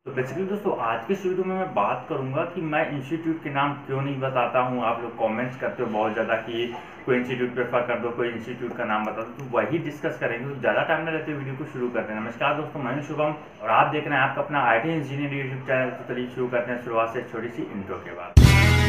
तो बेसिकली दोस्तों आज के इस वीडियो में मैं बात करूंगा कि मैं इंस्टीट्यूट के नाम क्यों नहीं बताता हूं। आप लोग कमेंट्स करते हो बहुत ज़्यादा कि कोई इंस्टीट्यूट प्रेफर कर दो, कोई इंस्टीट्यूट का नाम बता दो, तो वही डिस्कस करेंगे। तो ज़्यादा टाइम न लेते वीडियो को शुरू करते हैं। नमस्कार दोस्तों, मैं हूं शुभम और आप देख रहे हैं आपका अपना IT इंजीनियर यूट्यूब चैनल। तो चलिए शुरू करते हैं शुरुआत से एक छोटी सी इंट्रो के बाद।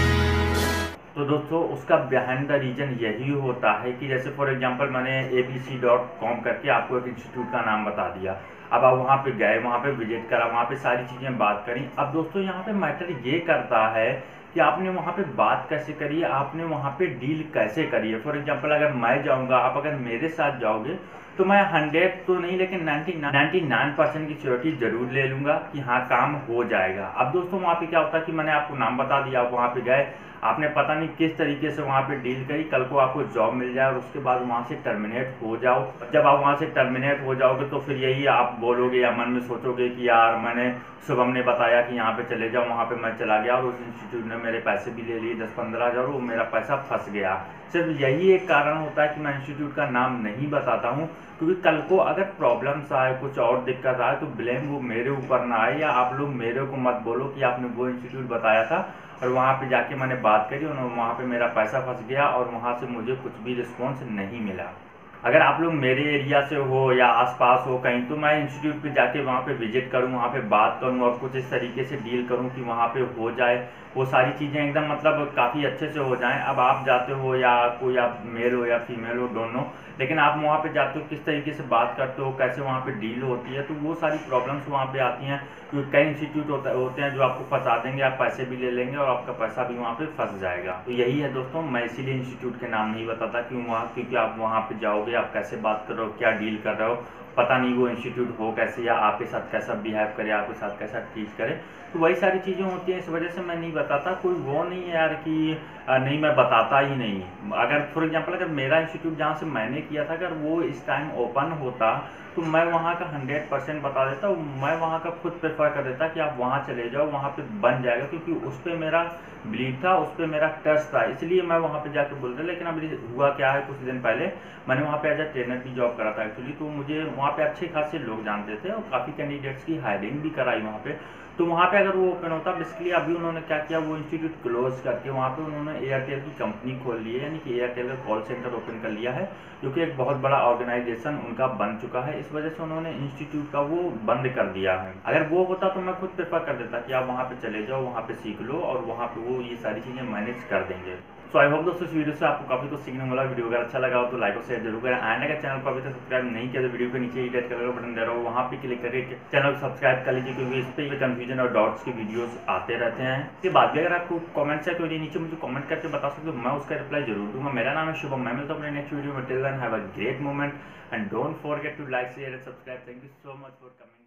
तो दोस्तों उसका बिहाइंड द रीजन यही होता है कि जैसे फॉर एग्जांपल मैंने abc.com करके आपको एक इंस्टीट्यूट का नाम बता दिया। अब आप वहाँ पे गए, वहाँ पे विजिट करा, वहाँ पे सारी चीज़ें बात करी। अब दोस्तों यहाँ पे मैटर ये करता है कि आपने वहाँ पे बात कैसे करी है, आपने वहाँ पे डील कैसे करी है। फॉर एग्जांपल अगर मैं जाऊँगा, आप अगर मेरे साथ जाओगे तो मैं 100 तो नहीं लेकिन 99% की श्योरिटी जरूर ले लूँगा कि हाँ काम हो जाएगा। अब दोस्तों वहाँ पे क्या होता है कि मैंने आपको नाम बता दिया, आप वहाँ पे गए, आपने पता नहीं किस तरीके से वहाँ पे डील करी, कल को आपको जॉब मिल जाए और उसके बाद वहाँ से टर्मिनेट हो जाओ। जब आप वहाँ से टर्मिनेट हो जाओगे तो फिर यही आप बोलोगे या मन में सोचोगे कि यार मैंने शुभम ने बताया कि यहाँ पे चले जाओ, वहाँ पे मैं चला गया और उस इंस्टीट्यूट ने मेरे पैसे भी ले लिए 10-15 हज़ार, वो मेरा पैसा फंस गया। सिर्फ यही एक कारण होता है कि मैं इंस्टीट्यूट का नाम नहीं बताता हूँ, क्योंकि कल को अगर प्रॉब्लम्स आए, कुछ और दिक्कत आए तो ब्लेम वो मेरे ऊपर ना आए, या आप लोग मेरे को मत बोलो कि आपने वो इंस्टीट्यूट बताया था और वहाँ पे जाके मैंने बात करी और वहाँ पे मेरा पैसा फंस गया और वहाँ से मुझे कुछ भी रिस्पॉन्स नहीं मिला। अगर आप लोग मेरे एरिया से हो या आसपास हो कहीं, तो मैं इंस्टीट्यूट पे जाके वहाँ पे विजिट करूँ, वहाँ पे बात करूँ और कुछ इस तरीके से डील करूँ कि वहाँ पे हो जाए वो सारी चीज़ें एकदम मतलब काफ़ी अच्छे से हो जाएं। अब आप जाते हो या कोई आप मेल हो या फीमेल हो, दोनों, लेकिन आप वहाँ पे जाते हो, किस तरीके से बात करते हो, कैसे वहाँ पे डील होती है, तो वो सारी प्रॉब्लम्स वहाँ पे आती हैं। क्योंकि कई इंस्टीट्यूट होते हैं जो आपको फंसा देंगे, आप पैसे भी ले लेंगे और आपका पैसा भी वहाँ पे फंस जाएगा। तो यही है दोस्तों, मैं इसीलिए इंस्टीट्यूट के नाम नहीं बताता क्योंकि आप वहाँ पे जाओगे, आप कैसे बात कर रहे हो, क्या डील कर रहे हो, पता नहीं वो इंस्टीट्यूट हो कैसे या आपके साथ कैसा बिहेव करे, आपके साथ कैसा ट्रीट करे, तो वही सारी चीज़ें होती हैं। इस वजह से मैं नहीं बताता। कोई वो नहीं है यार कि नहीं मैं बताता ही नहीं। अगर फॉर एग्जांपल अगर मेरा इंस्टीट्यूट जहाँ से मैंने किया था अगर वो इस टाइम ओपन होता तो मैं वहाँ का 100% बता देता। मैं वहाँ का खुद प्रेफर कर देता कि आप वहाँ चले जाओ, वहाँ पे बन जाएगा, क्योंकि उस पर मेरा बिलीव था, उस पर मेरा ट्रस्ट था, इसलिए मैं वहाँ पे जाके बोलता। लेकिन अब हुआ क्या है, कुछ दिन पहले मैंने वहाँ पे एज अ ट्रेनर की जॉब करा था एक्चुअली, तो मुझे वहाँ पे अच्छे खासे लोग जानते थे और काफ़ी कैंडिडेट्स की हायरिंग भी कराई वहाँ पे। तो वहाँ पे अगर वो ओपन होता, बेसिकली अभी उन्होंने क्या किया, वो इंस्टीट्यूट क्लोज करके वहाँ पे उन्होंने एयरटेल की कंपनी खोल ली है, यानी कि एयरटेल का कॉल सेंटर ओपन कर लिया है, जो कि एक बहुत बड़ा ऑर्गेनाइजेशन उनका बन चुका है। इस वजह से उन्होंने इंस्टीट्यूट का वो बंद कर दिया है। अगर वो होता तो मैं खुद प्रेफर कर देता कि आप वहाँ पे चले जाओ, वहाँ पे सीख लो और वहाँ पे वो ये सारी चीज़ें मैनेज कर देंगे। सो आई होप दोस्तों इस वीडियो से आपको काफी कुछ सीखने वाला। वीडियो अगर अच्छा लगा हो तो लाइक और शेयर जरूर करें। एंड अगर चैनल को अभी तक सब्सक्राइब नहीं किया तो वीडियो के नीचे रेड कलर का बटन दे रहा हो, वहाँ पे क्लिक करके चैनल को सब्सक्राइब कर लीजिए, क्योंकि इस पर कंफ्यूजन और डाउट्स के वीडियोस आते रहते हैं। इसके बाद भी अगर आपको कमेंट्स है कोई नीचे मुझे कमेंट करके बता सकते हो, मैं उसका रिप्लाई जरूर दूंगा। मेरा नाम है शुभम, मैं मिलता हूँ अपने नेक्स्ट वीडियो में। Till then have a great moment and don't forget to like share and subscribe. Thank you so much for coming.